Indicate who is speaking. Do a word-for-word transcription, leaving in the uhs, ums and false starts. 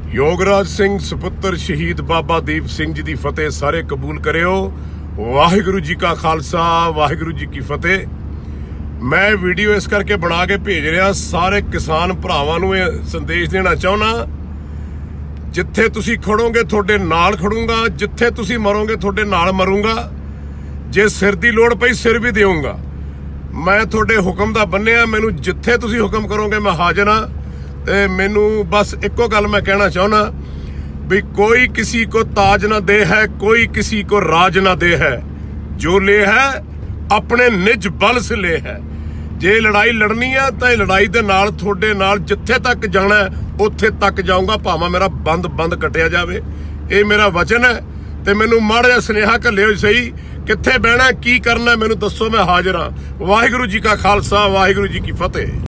Speaker 1: योगराज सिंह सुपुत्र शहीद बाबा दीप सिंह जी की फतेह सारे कबूल करियो। वाहिगुरु जी का खालसा वाहिगुरु जी की फतेह। मैं वीडियो इस करके बना के भेज रहा सारे किसान भरावां नूं ये संदेश देना चाहना, जिथे तुसी खड़ोगे थोड़े नाल खड़ूंगा, जिथे तुसी मरोगे थोड़े नाल मरूंगा, जे सिर दी लोड़ पई सिर भी देऊंगा। मैं थोड़े हुक्म दा बन्निया, मैनू जिथे तुसी हुक्म करोगे मैं हाजिर हाँ। ते मैनू बस एको गल मैं कहना चाहना भी कोई किसी को ताज ना दे है, कोई किसी को राज ना दे है, जो ले है अपने निज बल से ले है। जे लड़ाई लड़नी है तो लड़ाई दे नाल थोड़े नाल जिथे तक जाना है उत्थे तक जाऊंगा, भावें मेरा बंद बंद कटिया जावे। ये मेरा वचन है। ते मैनू माड़ा जिहा सुनेहा घल्लिओ सही, कित्थे बहना की करना मैनू दसो, मैं हाजिर हाँ। वाहिगुरु जी का खालसा वाहिगुरु जी की फतेह।